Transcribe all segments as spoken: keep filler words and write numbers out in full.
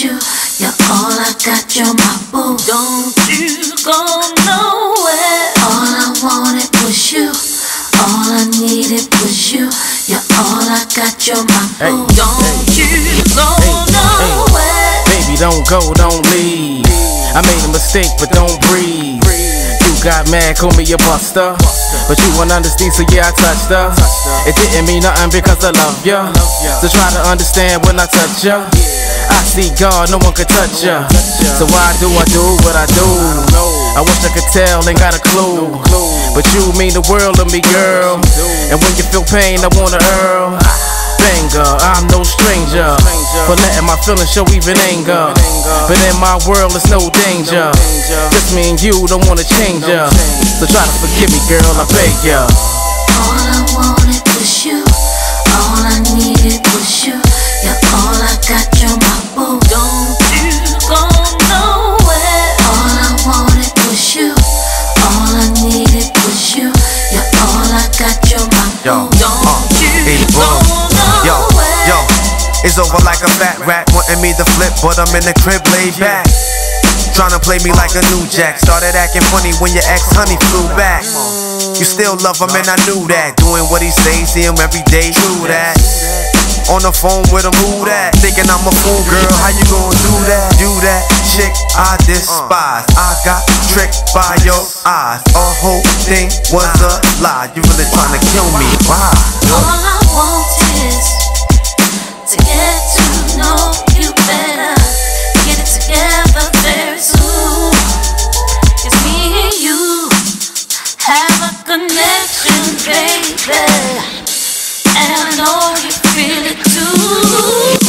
you. You're all I got, you're my boo. Don't you go nowhere. All I wanted was you. All I needed was you. You're all I got, you're my boo. Hey, don't hey, you go hey, nowhere. Hey. Baby, don't go, don't leave. I made a mistake, but don't breathe. You got mad, call me a buster, but you won't understand, so yeah, I touched her. It didn't mean nothing because I love ya. So try to understand when I touch ya. I see God, no one can touch ya. So why do I do what I do? I wish I could tell, ain't got a clue. But you mean the world to me, girl. And when you feel pain, I wanna earl. Banger, I'm no stranger for letting my feelings show even anger. But in my world, it's no danger. Just me and you don't wanna change ya. So try to forgive me, girl, I beg ya. All I wanted was you. All I needed was you. You're all I got, you're my boo. Don't you go nowhere. All I wanted was you. All I needed was you. You're all I got, you're my boo. Don't uh, you go nowhere. Yo, yo, it's over like a fat rat wanting me to flip, but I'm in the crib laid back. Tryna play me like a new jack. Started acting funny when your ex-honey flew back. You still love him and I knew that. Doing what he says, see him every day, true that. On the phone with him, who that? Thinking I'm a fool, girl, how you gonna do that? Do that, chick, I despise. I got tricked by your eyes. A whole thing was a lie. You really tryna kill me, why? All I want is to get to know you better. Get it together very soon. It's me and you have a connection, baby. And I know you feel it too.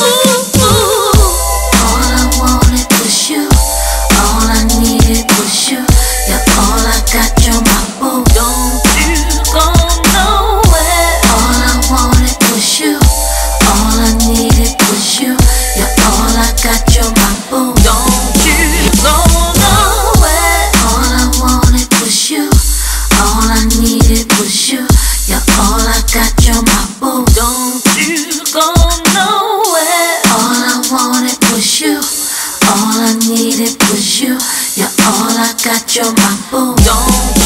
All I wanted was you. All I needed was you. You're all I got, you're my boo. Don't you go nowhere. All I wanted was you. All I needed was you. You're all I got, you're my boo. Don't you go nowhere. All I wanted was you. All I needed was you. You're all I got, you're my boo. Don't you go nowhere. All I wanted was you. All I needed was you. You're all I got, you're my boo. Don't